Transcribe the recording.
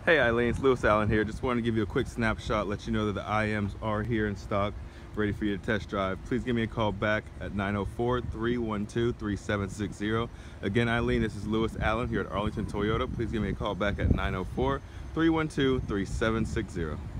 Hey Eileen, it's Lewis Allen here. Just wanted to give you a quick snapshot, let you know that the IMs are here in stock, ready for you to test drive. Please give me a call back at 904-312-3760. Again, Eileen, this is Lewis Allen here at Arlington Toyota. Please give me a call back at 904-312-3760.